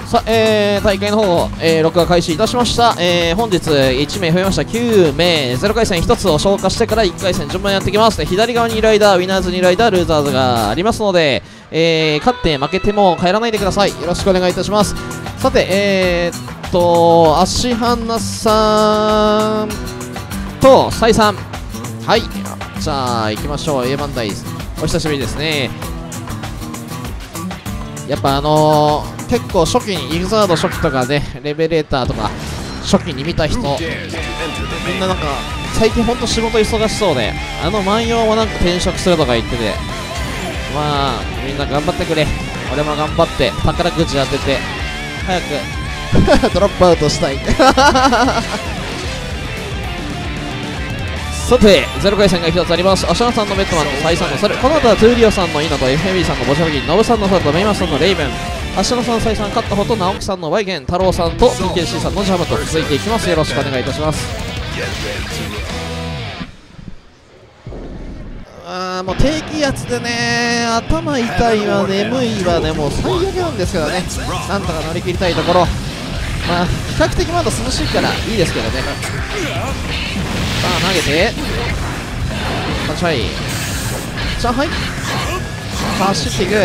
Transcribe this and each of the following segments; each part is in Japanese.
さあ、大会の方、録画開始いたしました。本日1名増えました。9名、0回戦1つを消化してから1回戦順番にやっていきます。で、左側にライダー、ウィナーズにライダー、ルーザーズがありますので、勝って負けても帰らないでください。よろしくお願いいたします。さて、足花さんとサイさん。はい。じゃあ、行きましょう。A 番台、お久しぶりですね。やっぱ結構初期にイグザード初期とかね、レベレーターとか初期に見た人、みんななんか最近ほんと仕事忙しそうで、万葉もなんか転職するとか言ってて、まあみんな頑張ってくれ。俺も頑張って宝くじ当てて早くドロップアウトしたいさて、0回戦が1つあります。アシャナさんのベッドマンとサイさんのサル、この後はトゥーリオさんのイナと FAB さんのボジャルギン、ノブさんのサルとメイマスさんのレイブン、アシャナさん、サイさん、勝った方と直樹さんのワイゲン、太郎さんと PKC さんのジャムと続いていきます。よろしくお願いいたします。もう低気圧でね、頭痛いわ、眠いわね、もう最悪なんですけどね、なんとか乗り切りたいところ。まあ、比較的まだ涼しいからいいですけどね。さあ、投げて、立ちはい、じゃあ、はい、走っていく。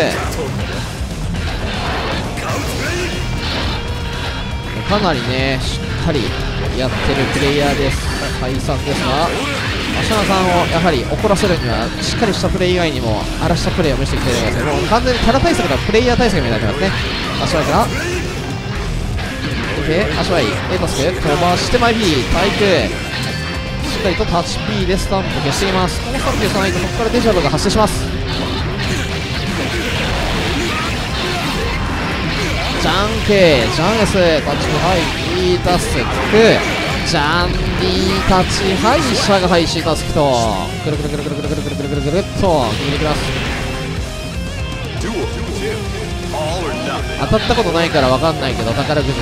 かなりね、しっかりやってるプレイヤーです。サイさんですが、アシャナさんをやはり怒らせるには、しっかりしたプレイ以外にも、荒らしたプレイを見せてきてください。もう完全にキャラ対策がプレイヤー対策みたいになってますね。足早からで、足早い、Aタスク、飛ばしてマイビー、対空。しっかりとタッチ P でスタンプ消しています。このスタンプ消さないと、ここからデジャブが発生します。ジャンケー、ジャンエス、タッチハイ、E タスク、ジャンディタッチハイ、シャガハイ、C タスクと、くるくるくるくるくるくるくるくるくるくるっと、逃げてきます。当たったことないから分かんないけど、宝くじ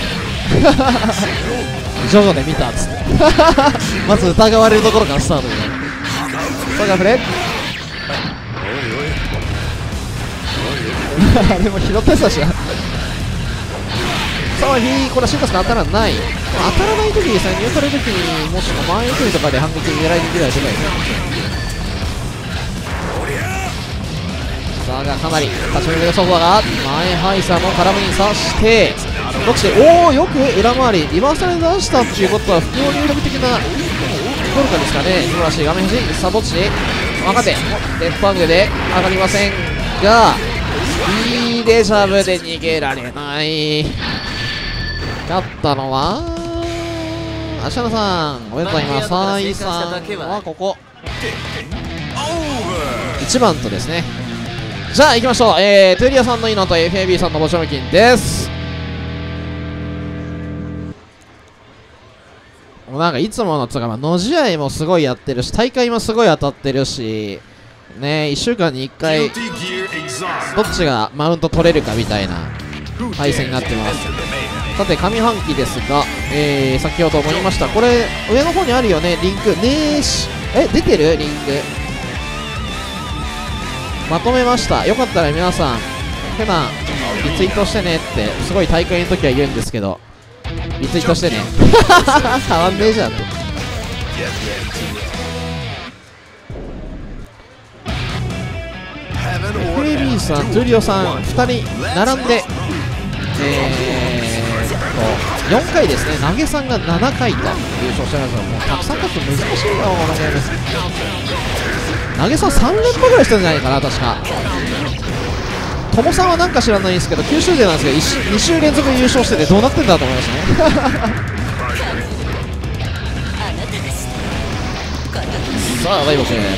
ジョジョで見たっつってまず疑われるところからスタートみたいな。さあガフレでも拾ったやつだしな。さあこれはシンタスが当たらない。当たらない時にさ、ニュートラル時にもしくは前送りとかで反撃狙いに行けないといけないですね。さあがかなり立ち上げるソファーが前ハイサーも絡みに刺してどっちで、おお、よく裏回りリバーサル出したっていうことは不況入力的なゴルカですかね。素晴らしい画面端、さあどっち分かってデッドアングルで上がりませんが、いいデジャブで逃げられない。勝ったのはアシャナさん、おめでとうございます。サイさんはここ1番とですね。じゃあ行きましょう。トゥーリアさんのイノと FAB さんのボチョメキンです。なんかいつものつか、野試合もすごいやってるし、大会もすごい当たってるしね、1週間に1回どっちがマウント取れるかみたいな対戦になってます。さて上半期ですが、先ほども言いました、これ上の方にあるよね、リンクねーし、出てるリンクまとめました。よかったら皆さん普段リツイートしてねってすごい大会の時は言うんですけど、リツイートしてね変わんねえじゃんって。FAB さん、トゥーリオさん2人並んで4回ですね。投げさんが7回と優勝してますが、もうたくさん勝つと難しいよ、このゲーム。投げさん3連覇ぐらいしてるんじゃないかな、確か。ともさんはなんか知らないんですけど、9周年なんですけど、2週連続優勝しててどうなってんだと思いましたねさあ、大悟君、もう打って、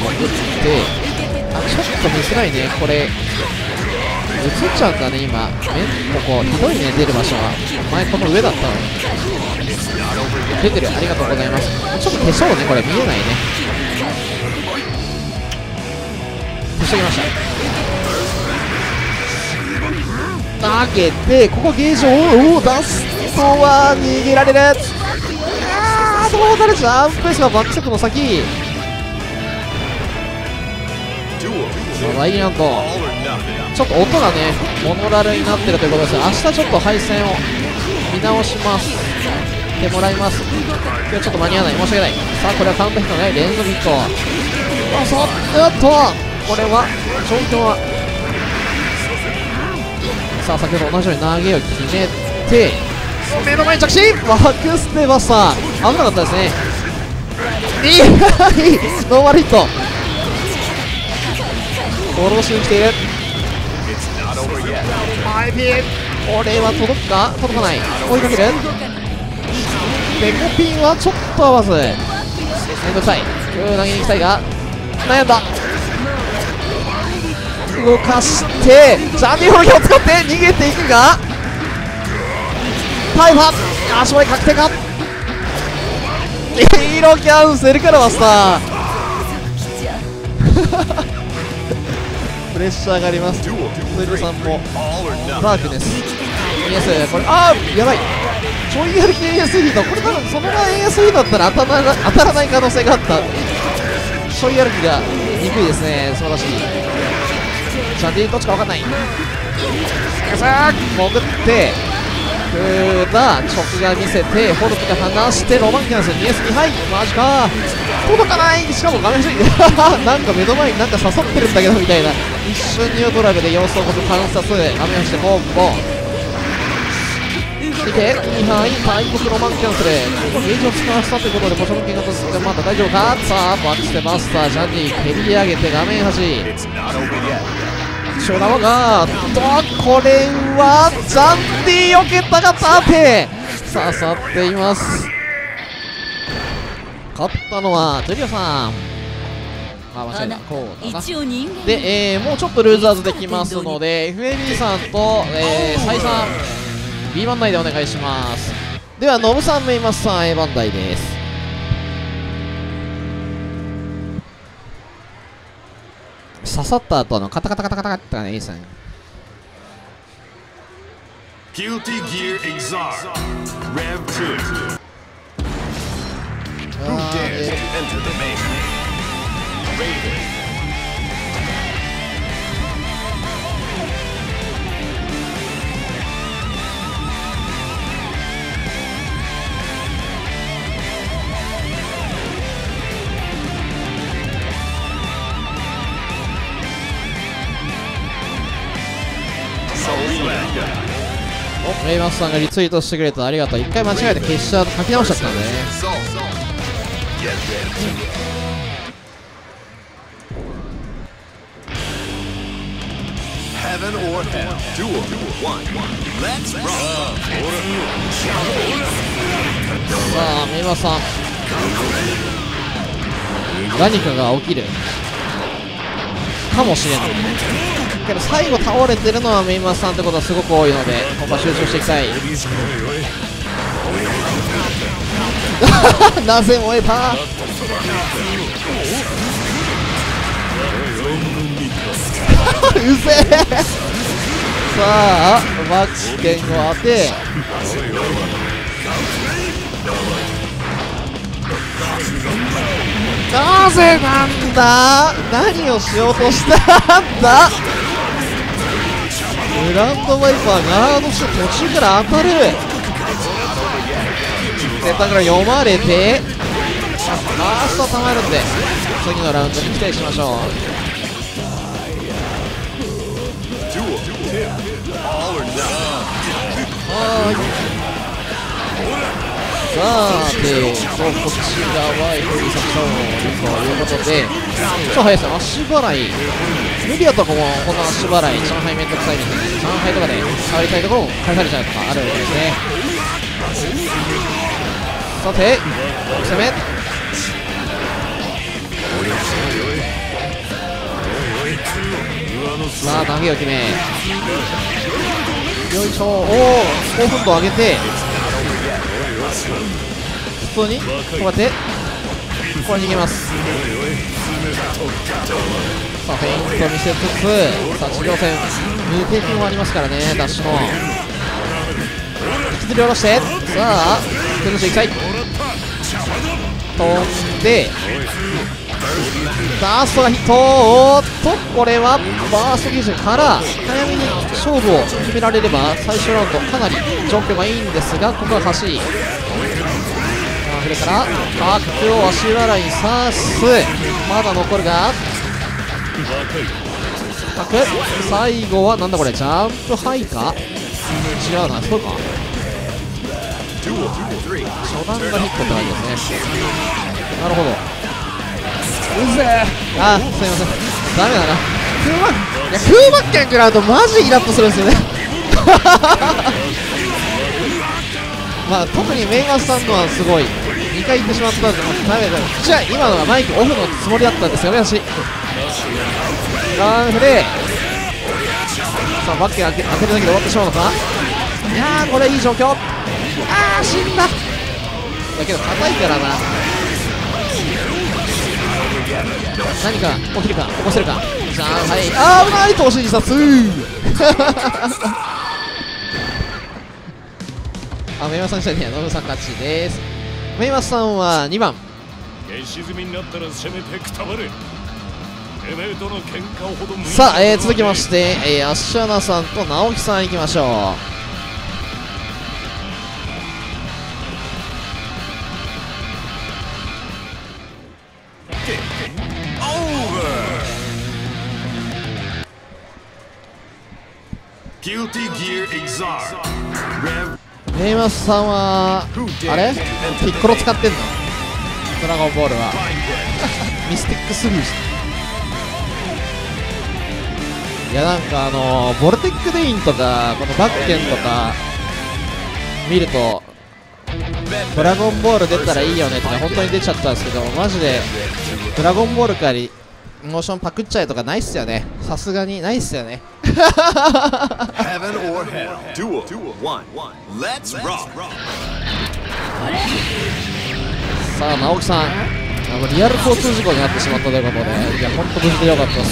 ちょっと見づらいね、これ。映っちゃうんだね、今。ここ、ひどいね、出る場所は。前、この上だったのに。出てる、ありがとうございます。ちょっと消そうね、これ、見えないね。消してきました。投げて、ここゲージを出すとは逃げられる。どうなる。ジャンプペースがバックセットの先。ライアントちょっと音がねモノラルになってるということですが、明日ちょっと配線を見直しますてもらいます。今日ちょっと間に合わない、申し訳ない。さあこれはカウントヒットのない連続ヒット。あ、そうっとこれは状況は、さあ先ほど同じように投げを決めて目の前に着地、バックステバスター危なかったですね。いいノーマルヒット、殺しに来ている。前ピン、これは届くか届かない、追いかける。デコピンはちょっと合わず、めんどくさい。投げに行きたいが悩んだ、動かしてジャンディホルキを使って逃げていくがタイパー足前確定か、黄色キャンセルからマスタープレッシャーがあります。トイルさんもダークです。これやばい、ちょいやる気 AS ヒート、これ多分そのまま AS ヒートだったら当たらない可能性があった。ちょいやる気が憎いですね。素晴らしい。ジャンディどっちか分かんない。さあ潜って直が見せてホルクが離してロマンキャンス 2S2 敗、マジか届かない。しかも画面下になんか目の前になんか刺さってるんだけどみたいな、一瞬ニュートラルで様子を観察、画面下ポンポン見て2敗大国ロマンキャンセル、ここゲージを使わせたということでポジョン剣がとってまだ大丈夫か。さあバックステバスタージャンディ蹴り上げて画面端シュラワがこれはジャンディ避けたが縦刺さっています。勝ったのはジュリオさん。間違えた、こうだな。で、もうちょっとルーザーズできますので FAB さんと、サイさん B 番台でお願いします。ではノブさん、メイマスさん A 番台です。刺さった後のカタカタカタカタってね、いいですね。メイマスさんがリツイートしてくれた、ありがとう。一回間違えて消しちゃうと書き直しちゃったんでね。さあメイマスさん、何かが起きるかもしれないけど、最後倒れてるのはメイマスさんってことはすごく多いので、ここは集中していきたいなぜ燃えたうぜえさあマックス剣を当てなぜなんだ、何をしようとしたんだ。グランドワイパーガードして途中から当たる。センターから読まれてファーストたまるんで次のラウンドに期待しましょう。さて、こっちがワイフリー作戦ということで、超速いですよ、足払い、メディアとかもこの足払い、上海めんどくさいみたいな、上海とかで触りたいところを返されちゃうとかあるわけですね。さて、攻め、さあ、投げを決め、よいしょ、おお、興奮度上げて、普通にこうやってこれ逃げます。さあフェイント見せつつ、さあ地上戦無敵もありますからね、ダッシュの引きずり下ろして、さあ崩していきたい、飛んでバーストがヒット。おーっとこれはバースト技術から早めに勝負を決められれば最終ラウンドかなり状況がいいんですが、ここは走りそれから角を足払いに刺す。まだ残るが角、最後はなんだこれ、ジャンプハイか違うな、そうか初段がヒットって感じですね。なるほど。うぜえ、あ、すいません、ダメだな。空幕券食らうとマジイラッとするんですよねまあ特にメイガスさんのはすごい2回言ってしまったんで、ダメだ。じゃあ今のはマイクオフのつもりだったんですよね、私。ガンフレさあバッケン開けるだけで終わってしまうのか。いやーこれいい状況。あー死んだ。だけど硬いからな。何か起きるか起こせるか。じゃあはい、あー危ない、投資自殺あ、メイマさんしたにはノブさん勝ちです。メイマさんは2番。さあ、続きまして、アッシャナさんと直樹さんいきましょう。メイマスさんはあれピッコロ使ってんの？ドラゴンボールはミスティックスリー。いやなんかボルテックデインとかこのバッケンとか見るとドラゴンボール出たらいいよねとか本当に出ちゃったんですけど、マジでドラゴンボールからモーションパクっちゃえとかないっすよね。さすがにないっすよねさあ直樹さん、リアル交通事故になってしまったということで、いや本当無事でよかったです。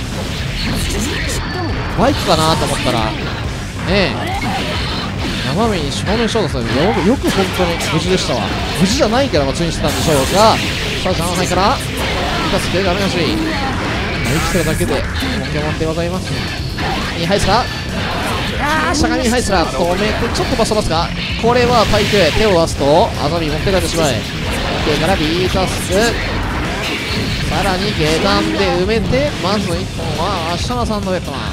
バイクかなと思ったらねえ生身に正面衝突されて、よく本当に無事でしたわ。無事じゃないから注意してたんでしょうが、さあ上海から生かす手がダメだし、生きてるだけでポケモンでございます。に入すか、あーしゃがみに入すら止めてちょっとバス飛ばすか。これはパイク手を出すとアザミ持って帰ってしまえ。手からビータスク、さらに下段で埋めて、まず1本はアッシャナさんのベッドマン。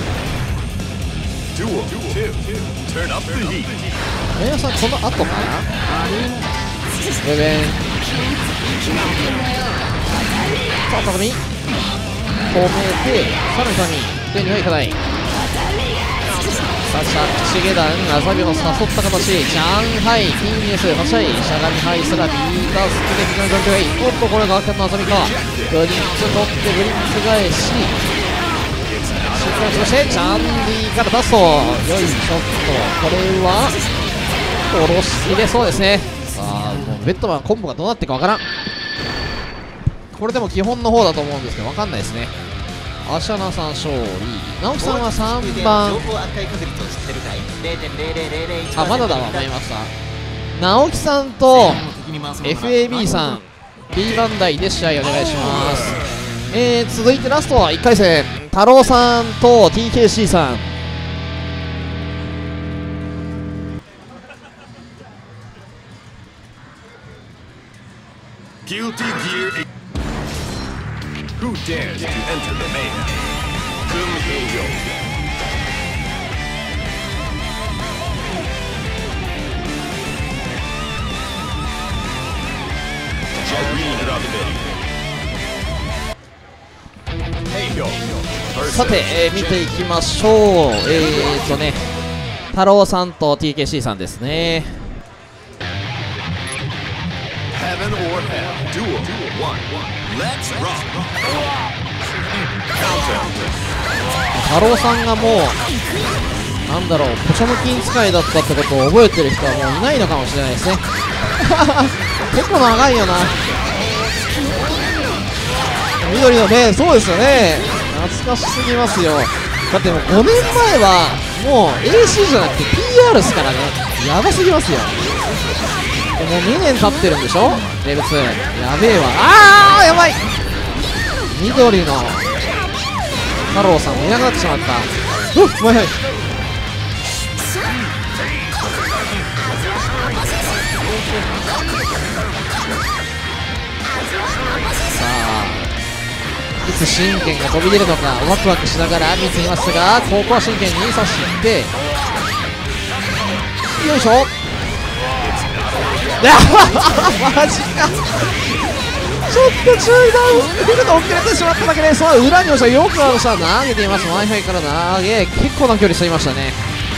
メイさんこの後かな、ベベンさあ高見止めて、さらに高見手にはいかない。さあ着地下段アザミを誘った形、ジャンハイティーニュース立ち合いしゃがみハイスラビータスクで非常に状況がいい。おっとこれがアケンのアザミか、ブリッツ取ってブリッツ返ししっかり潰してジャンディから出すと、よいしょっとこれは下ろし入れそうですね。さあもうベッドマンコンボがどうなってるかわからん。これでも基本の方だと思うんですけどわかんないですね。アシャナさん勝利、直樹さんは3番。あ、まだだわ、思いました。直樹さんと FAB さん B 番台で試合お願いします。続いてラストは1回戦、太郎さんと TKC さん。 Who dares to enter the mayhem? Kumheiyo. Heiyo. さて、見ていきましょう。太郎さんと TKC さんですね。 Heaven or hell. Duel. 太郎さんがもうなんだろう、ポチョムキン使いだったってことを覚えてる人はもういないのかもしれないですね結構長いよな、緑のね、そうですよね、懐かしすぎますよ。だってもう5年前はもう AC じゃなくて PR ですからね、やばすぎますよ。 もう2年経ってるんでしょレベル2。やべえわ。あーやばい。緑の太郎さんもいなくなってしまった。はいはい。さあいつ神剣が飛び出るのかワクワクしながら見ていますが、ここは神剣に刺してよいしょ。マジか。ちょっと注意だ。来るの遅れてしまっただけで、その裏にもよく投げています。Wi-Fi から投げ、結構な距離過ぎましたね。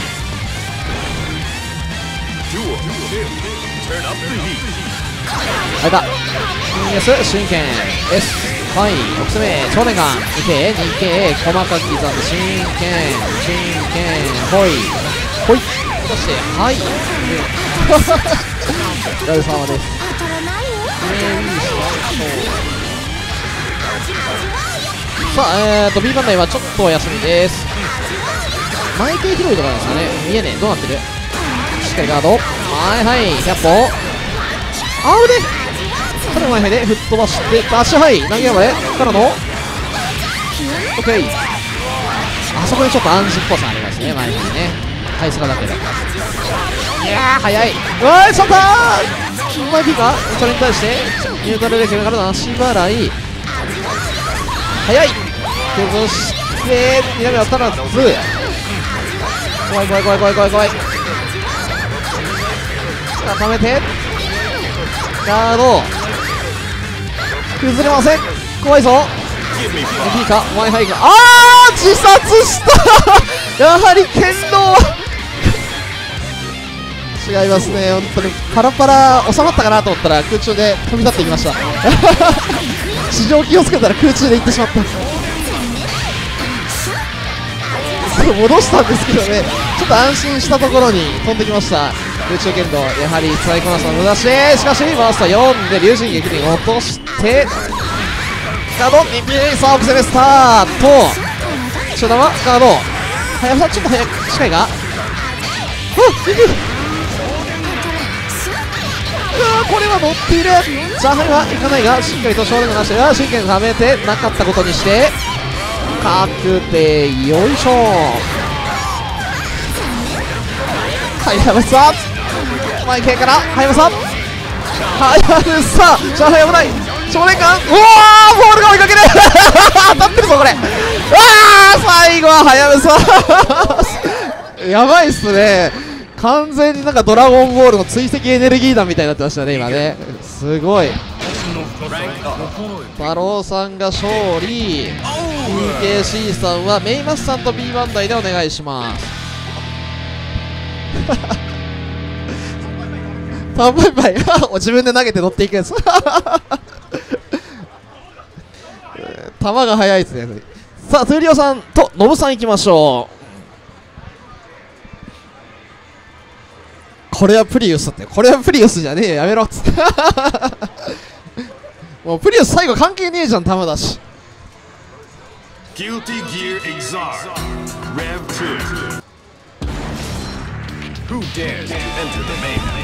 あれだ ES 神剣 S はい、6つ目超年間 2K 細かく刻んで神剣ほいほい、そしてはいお疲れ様です。さあB 番台はちょっとお休みです。前傾広いとかなんですかね。見えねえ、どうなってる。しっかりガード、はいはい、100歩あぶね。それ前で吹っ飛ばして足はい投げ山へからの OK。 あそこにちょっと暗示っぽさありますね。前にねハイスラだけだ。いやー早い。うわーショッター前 P か。それに対してニュートラルで決めからの足払い早い。崩して南は当たらず。怖い固めてガード崩れません。怖いぞ。P か Wi-Fi か。自殺したやはり剣道違いますね。本当にパラパラ収まったかなと思ったら空中で飛び立っていきました地上気をつけたら空中で行ってしまった。戻したんですけどね、ちょっと安心したところに飛んできました。空中剣道やはり使いこなすの無駄し、しかしバースト4で龍神撃に落としてガード2さあ奥攻めスタート。中玉ガードはやぶさちょっと早く近いがこれは乗っている。さあハリはいかないがしっかりと正面を出して神剣はめてなかったことにして確定よいしょ。はやぶさ前傾からはやぶさじゃあ危ない少年間ボールが追いかける当たってるぞこれ。最後ははやぶさやばいっすね。完全になんかドラゴンボールの追跡エネルギー弾みたいになってましたね今ね。すごい。太郎さんが勝利。 PKC さんはメイマスさんと B 番台でお願いします3倍倍自分で投げて乗っていくやつ球が速いですね。さあトゥーリオさんとノブさんいきましょう。これはプリウスって、これはプリウスじゃねえよやめろっつってもうプリウス最後関係ねえじゃん球だし。 Guilty Gear Exar Rev 2. Who dares to enter the main?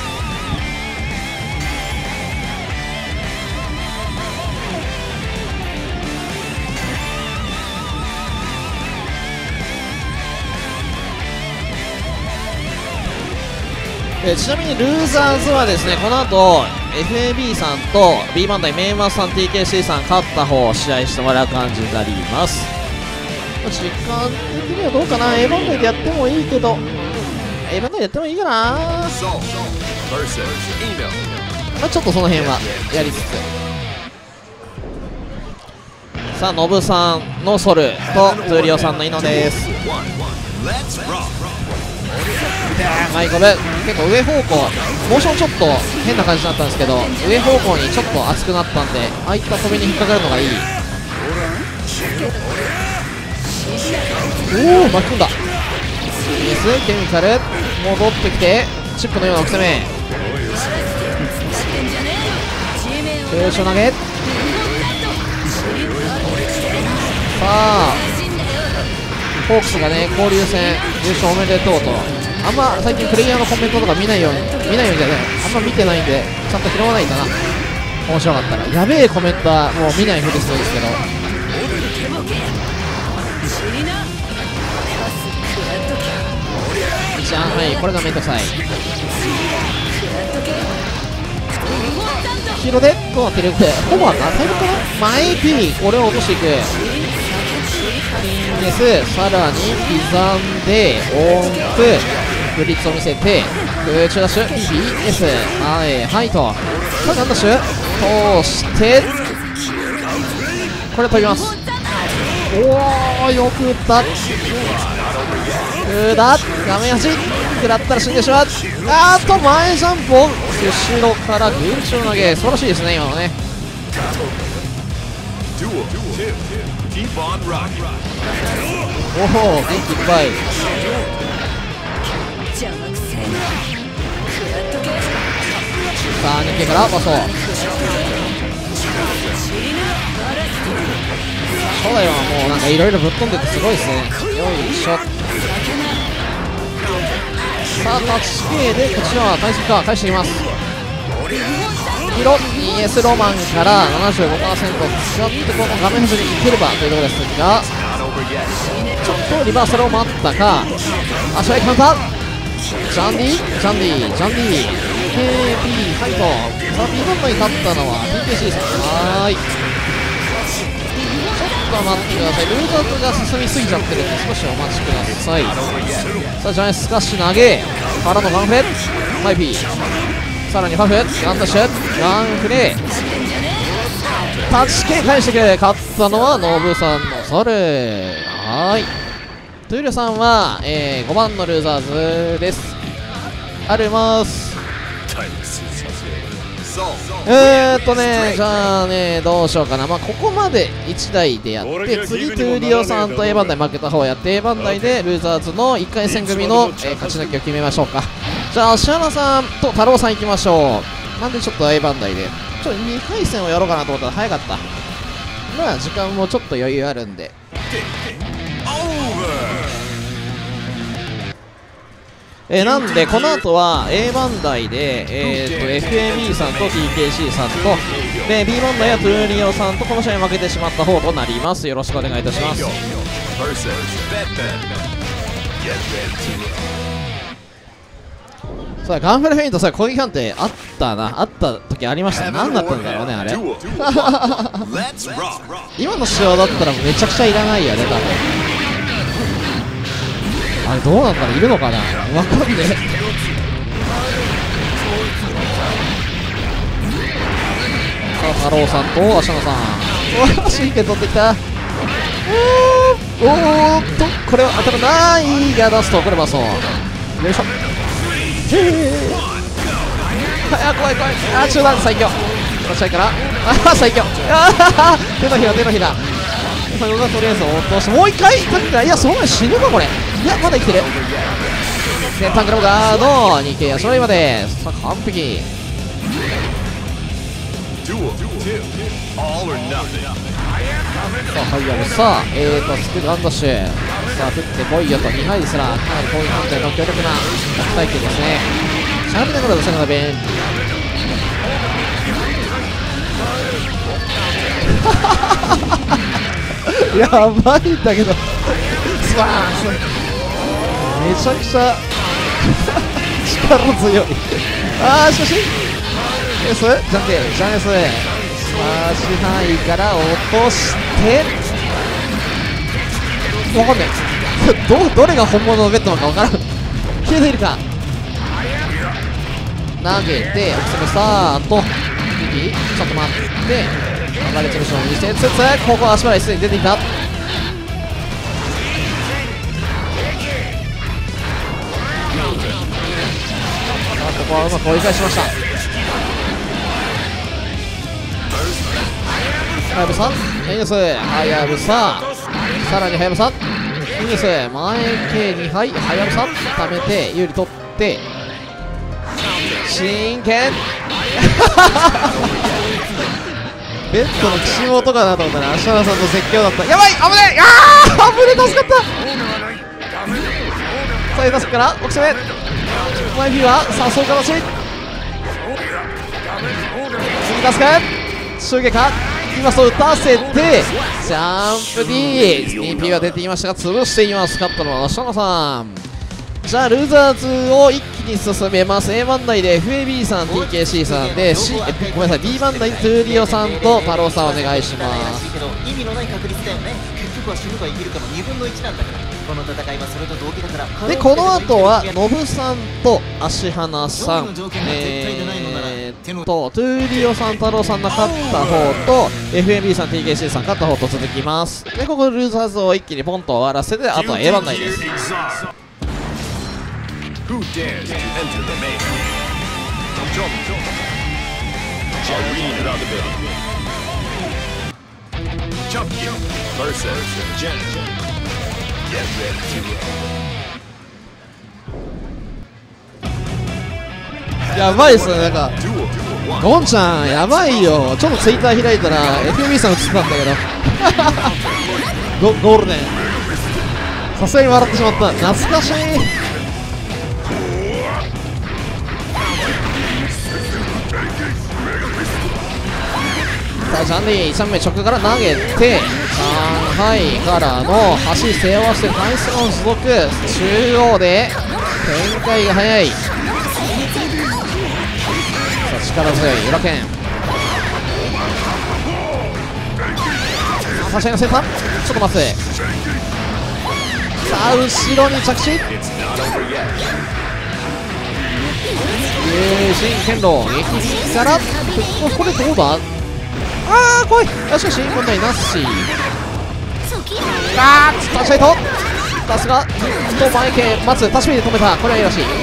ちなみにルーザーズはですねこの後 FAB さんと B バンダイメインマスさん TKC さん勝った方を試合してもらう感じになります。時間的にはどうかな。 A バンダイでやってもいいけど A バンダイでやってもいいかな。ちょっとその辺はやりつつ。さあノブさんのソルとトゥーリオさんのイノです。マイコブ結構上方向モーションちょっと変な感じになったんですけど上方向にちょっと熱くなったんでああいった飛びに引っかかるのがいい。巻き込んだ水ケミカル戻ってきてチップのような奥攻め空所投げ。さあホークスがね交流戦優勝おめでとうとあんま最近プレイヤーのコメントとか見ないようにじゃない、あんま見てないんでちゃんと拾わないんだな。面白かったらやべえコメントはもう見ないふりするんですけど、じゃあはい、これがめんどくさい。後ろでどうなってる？ほぼ当たるかな。前 P これを落としていく。です。さらに刻んで音符ブリッツを見せて空中ダッシュ BS はいとさあガンダッシュ通してこれ飛びます。おおよく打った画面端食らったら死んでしまう。前ジャンプを後ろから軍中投げ素晴らしいですね今のね。おお元気いっぱい。さあ人間からバソ初代はもうなんかいろいろぶっ飛んでてすごいですね。よいしょ。さあタッチ系でこちらは対策か返していきます。ヒロ 2S ロマンから 75% 使ってこの画面端にいければというところですが、ちょっとリバーサルを待ったか。足早いカウンタージャンディ KP ファイト。さあ B バンドに勝ったのは PKC さん。ちょっと待ってください。ルーザーズが進みすぎちゃってるんで少しお待ちください。さあジャイアンスカッシュ投げからのガンフレマイピー、さらにファフガンダッシュガンフレタッチ系返してくれ。勝ったのはノブさんのソル。トゥールさんは、5番のルーザーズです。ありますじゃあねどうしようかな。ここまで1台でやって次トゥーリオさんと A バンダイ負けた方やって A バンダイでルーザーズの1回戦組の、勝ち抜きを決めましょうか。じゃあ芦原さんと太郎さんいきましょう。なんでちょっと A バンダイでちょっと2回戦をやろうかなと思ったら早かった。時間もちょっと余裕あるんでなんでこの後は A バンダイで、FAB さんと TKC さんとで B バンダイやトゥーリオさんとこの試合負けてしまった方となります。よろしくお願いいたします。さあガンフレフェイントさ攻撃判定あった時ありました。何だったんだろうねあれ今の仕様だったらめちゃくちゃいらないよね多分。あれどうなんかいるのかなわかんねえ。さあ太郎さんと芦野さん神経取ってきた。これは当たらないが出すとこれはそうよいしょ。怖い中段最強立ち合いから最強手のひらそれがとりあえず落としてもう一回タックラ。いやその前死ぬかこれ。いやまだ生きてる。でタンクラムガード 2K やそれまでさあ完璧。さあハイヤルスクガンダッシュさあ振ってこいよと2敗ですらかなり攻撃判定の強力な体験ですね。しゃがみながら出せるのが便利やばいんだけどスパーンめちゃくちゃ力強いしかしS じゃんけジャン S 支配から落として分かんねえどれが本物のベッドなのか分からん消えているか投げて奥攻めさーとちょっと待って流れ潰しを見せつつここは足払いすでに出ていた。ここはうまく追い返しました。はやぶさエニスはやぶささらにはやぶさエニス前 K2 敗はやぶさ溜めて有利取って真剣ベッドの岸本かなと思ったら芦原さんの絶叫だった。やばい危ない危ねえ助かったさあ出すから6攻めマイフィーはさあそういう形次出すか襲撃か今そう打たせてジャンプ D TP が出ていましたが潰しています。勝ったのはシャノさん。じゃあルーザーズを一気に進めます。 A 番台で FAB さん TKC さんで、ごめんなさい B 番台トゥーリオさんと太郎さんお願いします。 意味のない確率だよね。結局は死ぬか生きるかの2分の1なんだから。この戦いはそれと同義だから。 でこの後はノブさんと芦花さんトゥーリオさん太郎さんが勝った方と FAB さん TKC さん勝った方と続きます。でここルーザーズを一気にポンと終わらせてあとは A 番台です。 Who dares to enter the mayhem? Arena Champion versus Gen. Get ready to やばいっすね。なんか duel ゴンちゃんやばいよ。ちょっとツイッター開いたら FAB さん映ってたんだけどゴールデンさすがに笑ってしまった。懐かしい。さあジャンディ3名直から投げて上海からの橋背負わせてナイスオン所属中央で展開が早い。さあ力強い裏剣差し合いのセンターちょっと待ってさあ後ろに着地友人剣道撃からこれどうだあー来い。しかし問題なし。あー立ち合いとさすがと前系待つ立ち目で止めた。これはいいらしい。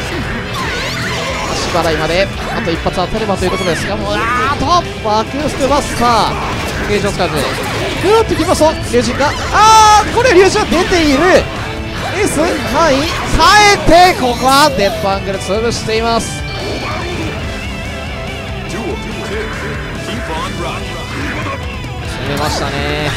足払いまであと一発当たればというところですがもうバックステバスターゲージを使ってぐーっときますと龍神がこれ龍神は出ている。エース範囲耐えてここはデッドアングル潰しています。攻めましたね。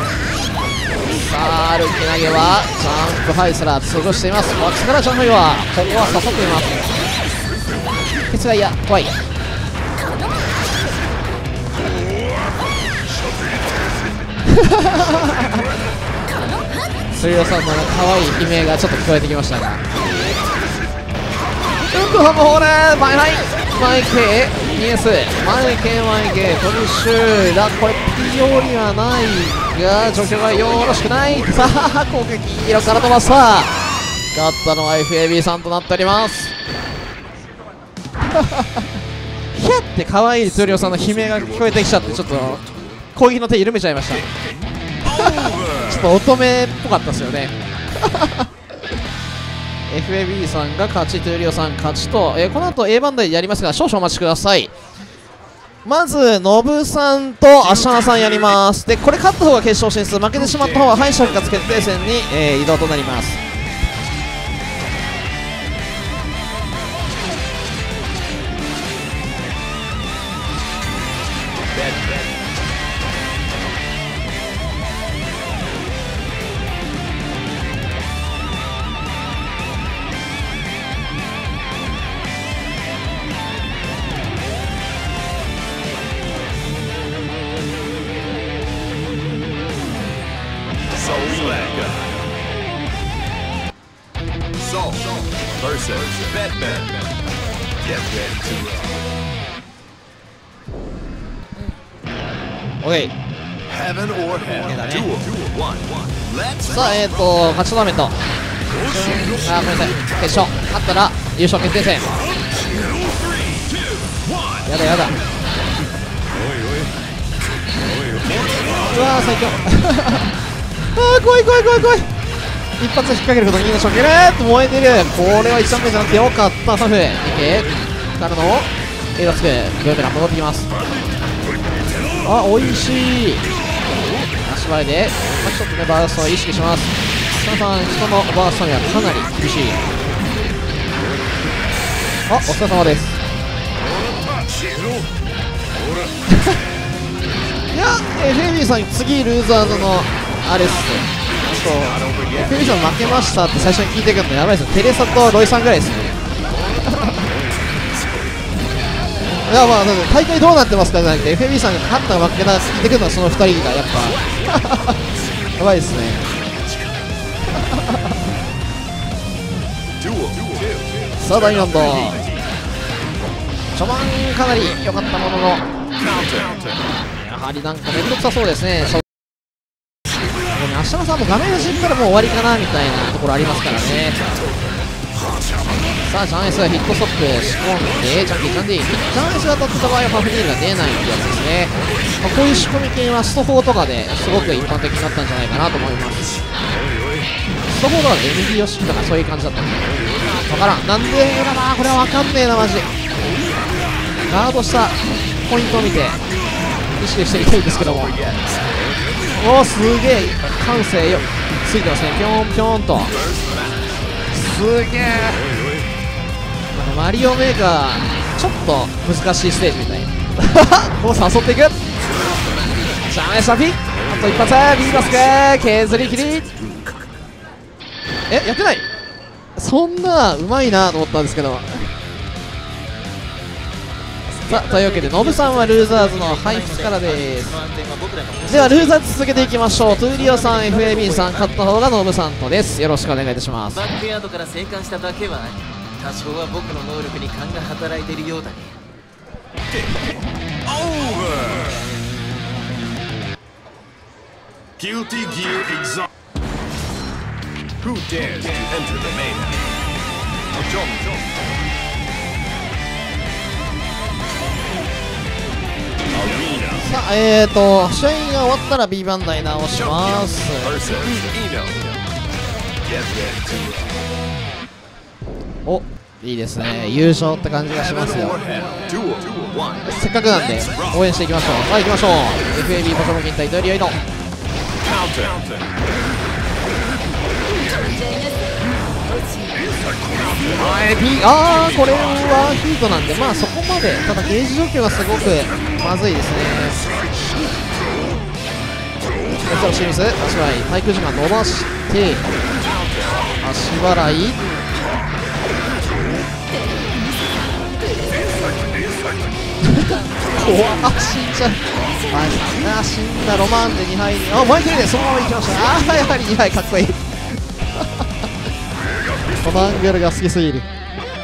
さあ歩き投げはジャンプハイスラー潰しています。バックスからジャンプはここは刺さっています。ケツがいや怖い。スリオさんの可愛い悲鳴がちょっと聞こえてきましたがハムホールバイバイマイケーニエスマイケートリッシュだ。これ PO にはないが状況がよろしくない。さあ攻撃色から飛ばした勝ったのは FAB さんとなっております。ヒャって可愛いトリオさんの悲鳴が聞こえてきちゃってちょっと攻撃の手緩めちゃいました。ちょっと乙女っぽかったですよね。FAB さんが勝ち、トゥーリオさん勝ちと、この後 A 番台でやりますが少々お待ちください。まずノブさんとアシャナさんやります。でこれ勝った方が決勝進出、負けてしまった方は敗者復活決定戦に、移動となります。 Soul versus Batman. Get ready to OK heaven or hell. Duel 1. Let's さあ勝ちトーナメントごめんなさい決勝勝ったら優勝決定戦。やだやだうわー最強怖い一発で引っ掛けることにいいでしょう。ゲレーっと燃えてる。これは1段目じゃなくてよかった。サフ2系からのエラスクブーメラン戻ってきます。美味しい足前で、ちょっとねバーストを意識します。さん人のバーストにはかなり厳しい。お疲れ様です。いやFAB さん次ルーザーズのあれっすと FAB さん負けましたって最初に聞いてくるのやばいですよ。テレサとロイさんぐらいですね。いやまあ大会どうなってますかじゃなくて FAB さんが勝ったか負けたか聞いてくるのはその2人がやっぱやばいですね。さあ第2ラウンド序盤かなり良かったもののやはりなんか面倒くさそうですね。芦田さんも画面端ったらもう終わりかなみたいなところありますからね。さあジャンエスがヒットストップ仕込んでジャンディジャンディジャンエスが当たった場合はハフニールが出ないってやつですね。こういう仕込み系はスト4とかですごく一般的になったんじゃないかなと思います。スト4とかで MD を敷くとかそういう感じだったんで分からん。なんでだなこれは分かんねえなマジ。ガードしたポイントを見て意識してみたいんですけども、おおすげえ感性よついてますね。ぴょんぴょんとすげえマリオメーカーちょっと難しいステージみたいこう誘っていくジャンエスアピあと一発ビーバスが削り切りやってないそんなうまいなと思ったんですけど。さあというわけでノブさんはルーザーズの配布からです。ではルーザーズ続けていきましょう。トゥーリオさん FAB さん勝った方がノブさんとです。よろしくお願いいたします。 バックヤードから生還しただけは多少は僕の能力に勘が働いているようだね。 Guilty Gear Exotic. Who dares to enter the mayhem? さあ試合が終わったら B 番台直します。おいいですね優勝って感じがしますよ。せっかくなんで応援していきましょう。さあ行きましょう。 FAB ポケモン銀対ドリアイドこれはヒートなんでまあそこまでただゲージ状況がすごくまずいですね。シミス足払い滞空時間伸ばして足払い怖っ死んじゃう。死んだロマンで2敗にマイケルでそのまま行きました。やはり2敗かっこいいこのアングルが好きすぎる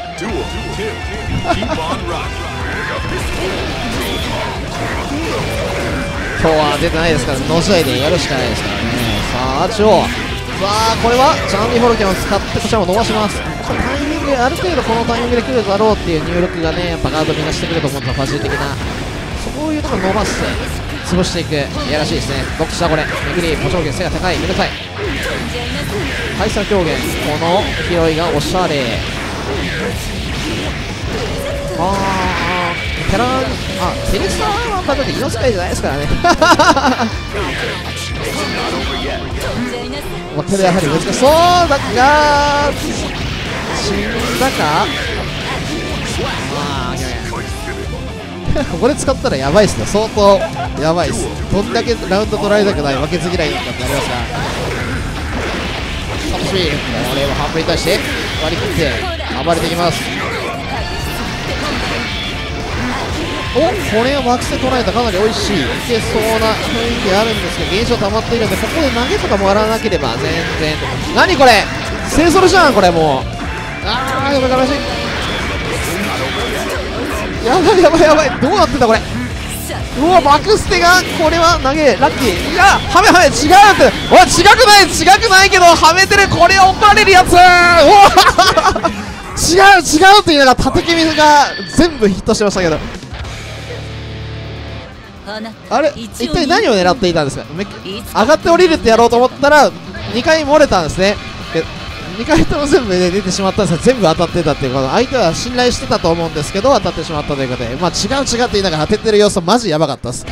今日は出てないですからの試合でやるしかないですからね。さあ中央これはジャンディ・フォルケンを使ってこちらも伸ばします。これタイミングある程度このタイミングで来るだろうっていう入力がねやっぱガードみんなしてくると思うんですよ。ファジル的なそういうところ伸ばして潰していくいやらしいですね。どっちだこれめぐり補助源背が高いめでたい対策表現この拾いがおしゃれテレサはだって命使いじゃないですからね手でやはり難しそうだが死んだかここで使ったらやばいっすね。相当やばいっす。どんだけラウンド取られたくない負けず嫌いなんだってなりますから楽しみ。これは半分に対して割り切って暴れていきます。これをマックスで捉えたかなり美味しいいけそうな雰囲気あるんですけど現状溜まっているのでここで投げとかもらわなければ全然何これセンソルじゃんこれもうやばい悲しいやばいどうなってんだこれ。うわバクステがこれは投げラッキー。いやはめ違うっておい違くないけどはめてる。これ怒られるやつ違うって言いながら縦ケミが全部ヒットしてましたけどあれ一体何を狙っていたんですか。上がって降りるってやろうと思ったら2回漏れたんですね。2回とも全部、ね、出てしまったんですが全部当たってたっていうこと相手は信頼してたと思うんですけど当たってしまったということでまあ違うって言いながら当ててる様子マジやばかったです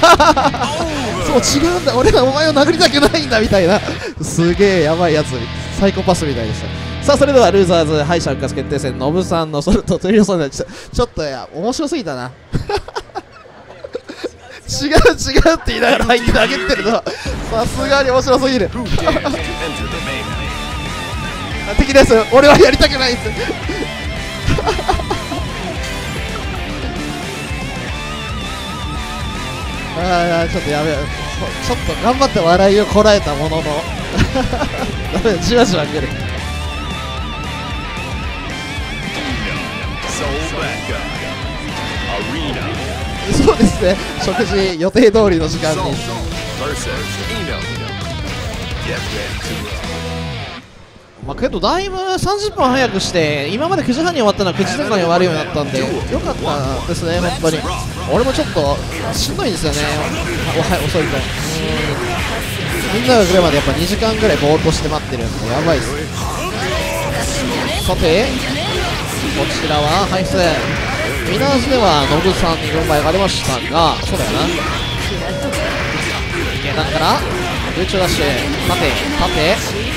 そう違うんだ俺はお前を殴りたくないんだみたいなすげえやばいやつサイコパスみたいでした。さあそれではルーザーズ敗者復活決定戦ノブさんのソルトという予想でちょっと面白すぎたな違うって言いながら入って投げてるのはさすがに面白すぎる。 Who dares to enter the main event? 敵です。俺はやりたくないです。ああ、ちょっとやべえ。ちょっと頑張って笑いをこらえたもののダメだ、じわじわくる。そうですね、食事予定通りの時間に。まあけどだいぶ30分早くして、今まで9時半に終わったのは9時前後に終わるようになったんでよかったですね。本当に俺もちょっとしんどいんですよね、遅いと。みんなが来るまでやっぱ2時間ぐらいぼーっとして待ってるんでやばいです。さてこちらはハイスミナーズではノブさんに4枚上がりましたが、そうだよな、下段から空中ダッシュ、縦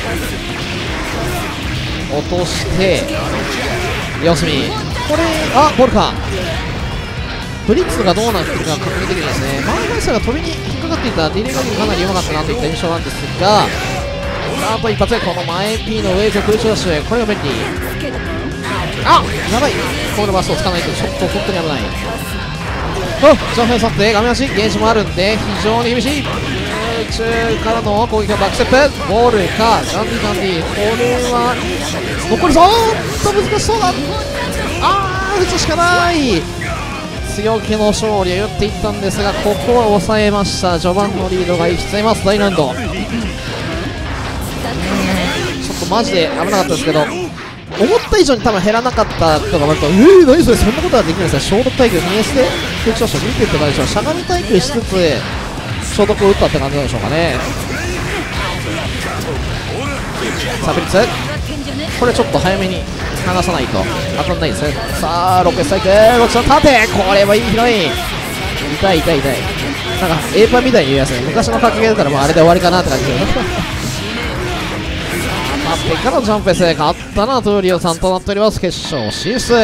落として四隅、これボールか。ブリッツがどうなっているか確認できないですね。マーガイサーが飛びに引っかかっていたディレイがかなり良かったなといった印象なんですが、あと一発でこの前 P のウェイク空中ダッシュ、これが便利。やばい、コールバスをつかないとちょっと本当に危ない。ジャンプさって画面足ゲージもあるんで非常に厳しい。空中からの攻撃のバックステップ、ボールかジャンディ、これは残るぞーっと難しそうだ。打つしかない。強気の勝利を打っていったんですが、ここは抑えました。序盤のリードが生きています。第2ラウンドちょっとマジで危なかったですけど、思った以上に多分減らなかったとかなると、何それ、そんなことはできないですよ。消毒耐久、2S で空中ダッシュ見てって感じでしょう。しゃがみ耐久しつつ消毒を打ったって感じなんでしょうかね。さあブリッツ、これちょっと早めに離さないと当たんないですね。さあロケスタイク、こちら縦、これはいい広い。痛いなんか A パンみたいに言うやつね。昔の格ゲーだったらもうあれで終わりかなって感じですよ縦からのジャンプです。勝ったのはトゥーリオさんとなっております。決勝進出。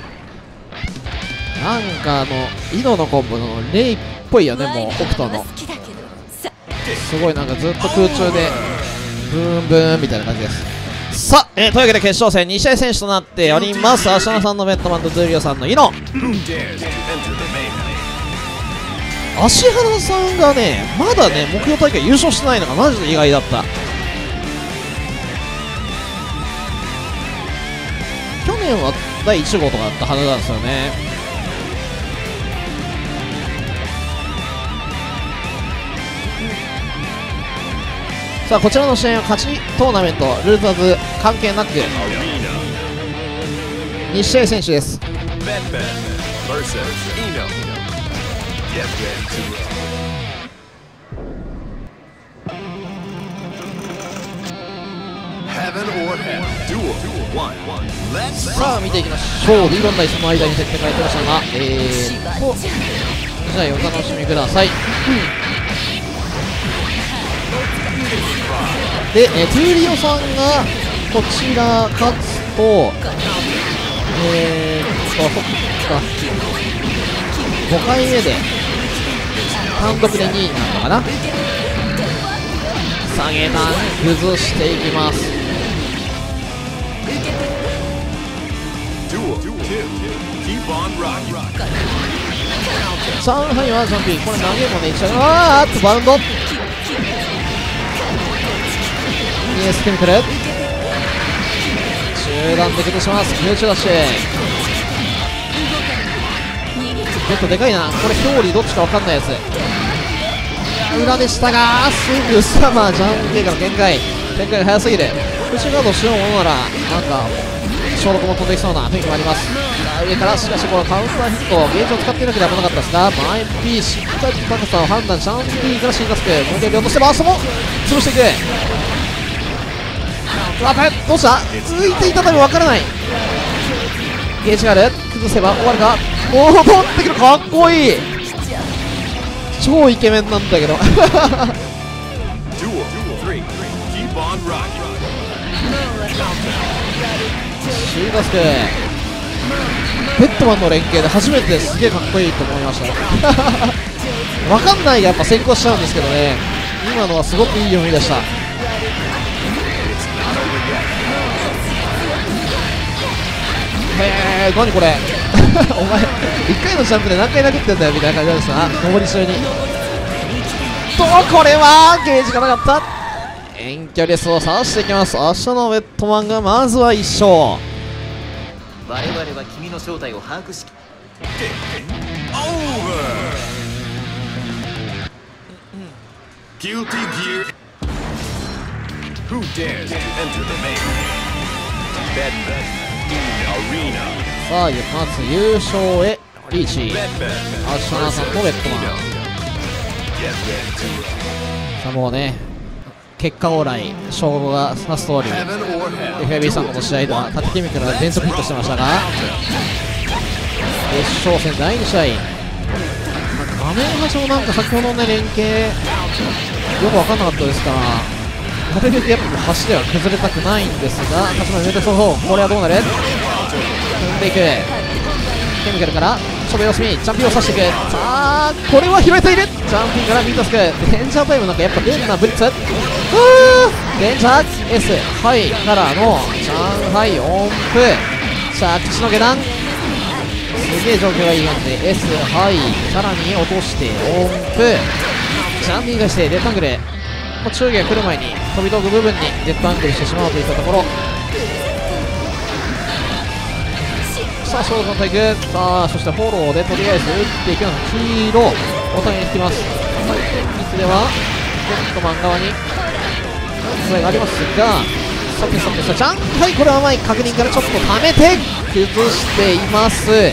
なんか井戸のコンボのレイっぽいよね。もう北斗のすごいなんかずっと空中でブーンブーンみたいな感じです。さあ、というわけで決勝戦2試合選手となっております。芦野さんのベッドマンとトゥーリオさんのイノ。芦原さんがねまだね目標大会優勝してないのがマジで意外だった。去年は第1号とかだったはずなんですよね。さあこちらの試合は勝ちトーナメントルーザーズ関係なく2試合選手です。さあ見ていきましょう。リーロンダイその間に設定変えてましたがじゃあお楽しみください。で、トゥーリオさんがこちら勝つとそっか5回目で単独で2位になるのかな。下げ段崩していきます。上海はジャンピン、これ投げもね一応バウンド2S 組み来る、中段で崩します。空中ダッシュ結構でかいなこれ。表裏どっちか分かんないやつ裏でしたがスイングサマージャンプから展開が早すぎる。プッシュガードしようものならなんか消毒も飛んできそうな雰囲気もあります。上からしかしこのカウンターヒットゲージを使っていなければ危なかったですが前 P しっかりと高さを判断チャンス P から新ガスクこのゲーム落としてバーストも潰していく。どうした続いていたため分からない。ゲージがある崩せば終わるか。戻ってくるかっこいい超イケメンなんだけどシーダスクベッドマンの連携で初めてすげえかっこいいと思いました分かんないがやっぱ先行しちゃうんですけどね、今のはすごくいい読みでした。へえ、何これお前1回のジャンプで何回殴ってんだよみたいな感じですな、上り中に。とこれはゲージがなかった。遠距離走を刺していきます。明日のウェットマンがまずは1勝。 我々は君の正体を把握し Guilty Gear. Who dares to enter the main arena? さあまず優勝へリーチ、アシュナーさんのウェットマン。さあもうね、結果オーライ、称号が指す通り FAB さんの試合ではタッチケミカルが連続ヒットしてましたが、決勝戦第2試合、画面端もなんか先ほどのね連携よく分かんなかったですから、なるべくやっぱ端では崩れたくないんですが、勝ちのメテソフォー、これはどうなる。踏んでいくケミカルからショベ様子見、ジャンピンを刺していく。さあこれは拾えている。ジャンピンからミートスク、デンジャータイムなんかやっぱ出るな。ブリッツデンジャー S ハイからの上海音符、着地の下段、すげえ状況がいい感じで S ハイ、さらに落として音符、ジャンピングしてデッドアングル、もう中継が来る前に飛び道具部分にデッドアングルしてしまうといったところ。さあショートのタイク、さあそしてフォローでとりあえず打っていくのが黄色お互いに引きます。いつではレッドマン側に声がありますが、さてさてさあジャン、はい、これは甘い確認からちょっとためて崩しています。空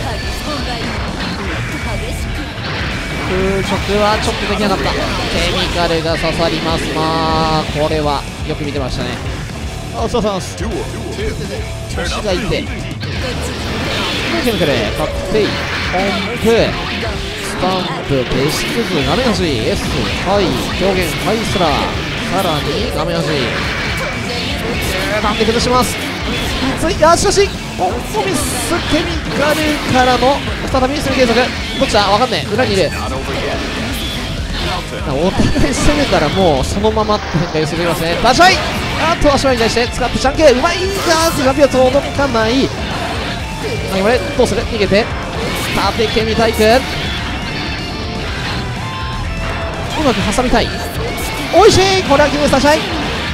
直はちょっとできなかった。ケミカルが刺さります。まあこれはよく見てましたね。あ、お疲れ様です。腰がいてケミカル確定音符スタンプ消しつつ画面端 S はい表現ハイスラー、さらに画面端なんで崩します。ついて足しコンソミスケミカルからの再びミス継続。どっちだわかんねえ、裏にいる。お互い攻めたらもうそのままって変化すぎますね。ダッシュイ、あと足場に対して使ってジャンケーうまいがガビは届かない。どうする、逃げて縦ケミタイク、うまく挟みたい。おいしい、これは決めさせたい。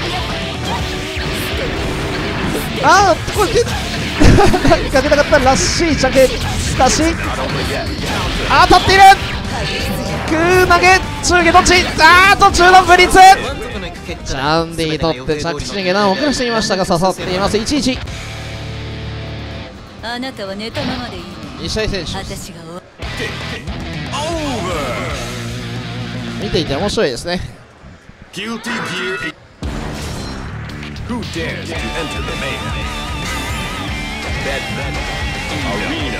あーこれかけなかったらしいジャンケー、しかし当たっている。グー投げ中下どっち、あー途中のブリッツ、ジャンディ取って着地に下段を遅らしていましたが刺さっています。1-1。 あなたは寝たままでいい。 西井選手私が見ていて面白いですね。 Guilty Gear. Who dares to enter the main arena?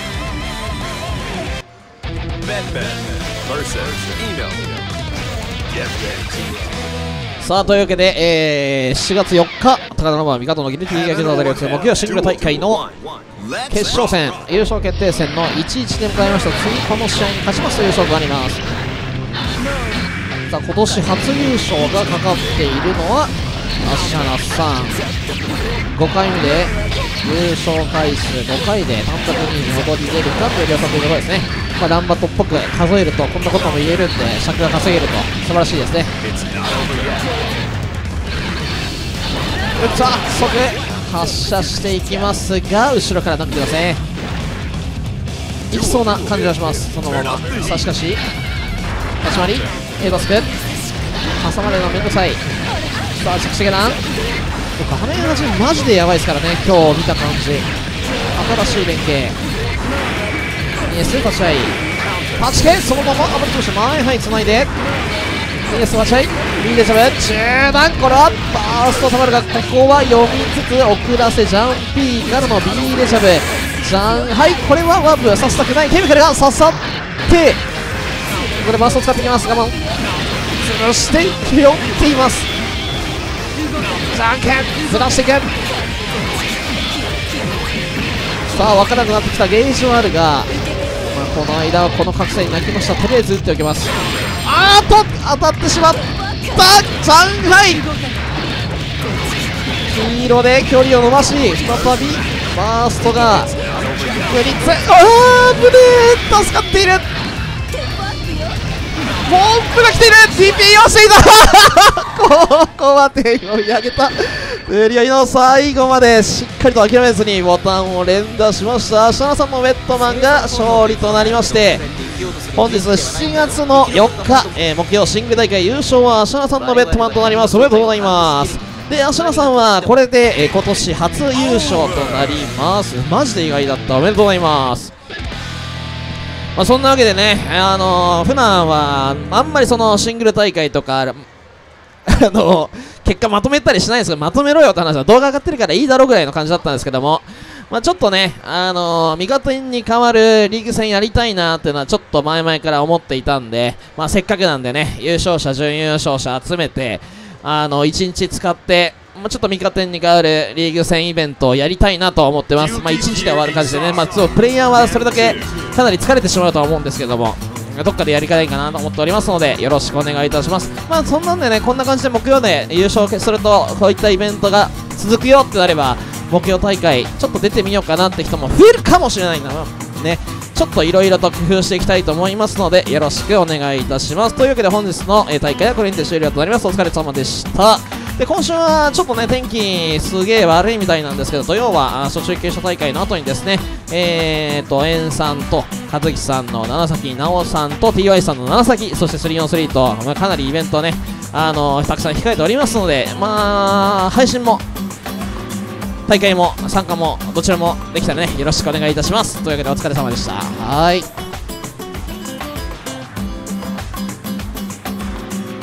Batman versus Eno. Get ready. さあというわけで、4月4日高田馬場味方のギルティーが決定する木曜シングル大会の決勝戦、優勝決定戦の 1-1 で迎えました。次この試合に勝ちますと優勝となります。さあ今年初優勝がかかっているのはアシャナさん。5回目で優勝回数5回で単独2位に戻り出るかという量産というところですね。ランバットっぽく数えるとこんなことも言えるんで尺が稼げると素晴らしいですね。早速発射していきますが後ろから投げてますね。いきそうな感じがします、そのまま。さあしかし立ち回りエイドスク挟まれるのめんどくさい。さあ着地下段、画面端マジでやばいですからね今日見た感じ。新しい連携スーパーチャイパチケそのまま暴れ通して前ハイつないでスーパーチャイリーデジャブ中段、これはバーストたまるがここは読みつつ遅らせジャンピーからの B デジャブジャン、はい、これはワープさせたくない。ケミカルが刺さってここでバーストを使っていきます。我慢潰して拾っています。ジャンケンずらしていく。さあ分からなくなってきた。ゲージはあるが、 この間はこの格差に泣きました。とりあえず打っておきます。当たってしまった。上海黄色で距離を伸ばし、再びバーストがブリッツ、ブレー助かっている。ポンプが来ている。 TP をしていたここまで追い上げた。釣り合いの最後までしっかりと諦めずにボタンを連打しました。シャナさんのウェットマンが勝利となりまして、本日7月の4日、木曜シングル大会優勝はシャナさんのウェットマンとなります。おめでとうございます。で、アシャナさんはこれで、今年初優勝となります。マジで意外だった。おめでとうございます。そんなわけでね、普段はあんまりそのシングル大会とか結果まとめたりしないんですけど、まとめろよって話は動画上がってるからいいだろうぐらいの感じだったんですけども、ちょっとね、味方に変わるリーグ戦やりたいなっていうのはちょっと前々から思っていたんで、せっかくなんでね、優勝者、準優勝者集めて、1日使って、ちょっと味方に変わるリーグ戦イベントをやりたいなと思ってます。1日で終わる感じでね、プレイヤーはそれだけかなり疲れてしまうとは思うんですけども、どっかでやりたいかなと思っておりますので、よろしくお願いいたします。そんなんでね、こんな感じで木曜で優勝すると、こういったイベントが続くよってなれば、木曜大会、ちょっと出てみようかなって人も増えるかもしれないんだな。ね。ちょっといろいろと工夫していきたいと思いますので、よろしくお願いいたします。というわけで本日の大会はこれにて終了となります。お疲れ様でした。で、今週はちょっとね、天気すげえ悪いみたいなんですけど、土曜は初中継所大会の後にですね、エンさんと、和樹さんの長崎、直さんと TY さんの長崎、そして 3on3 と、かなりイベントね、たくさん控えておりますので、配信も、大会も参加もどちらもできたらね、よろしくお願いいたします。というわけでお疲れ様でした。はい。